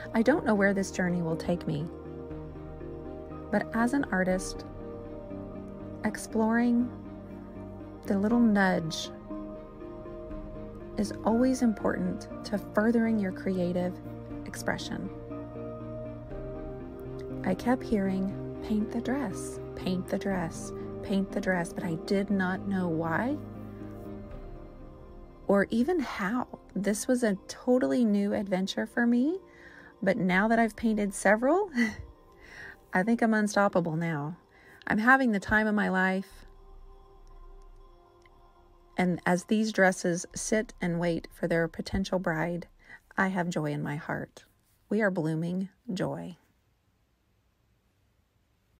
I don't know where this journey will take me, but as an artist, exploring the little nudge is always important to furthering your creative expression. I kept hearing, paint the dress, paint the dress, paint the dress, but I did not know why or even how. This was a totally new adventure for me, but now that I've painted several, I think I'm unstoppable now. I'm having the time of my life. And as these dresses sit and wait for their potential bride, I have joy in my heart. We are blooming joy.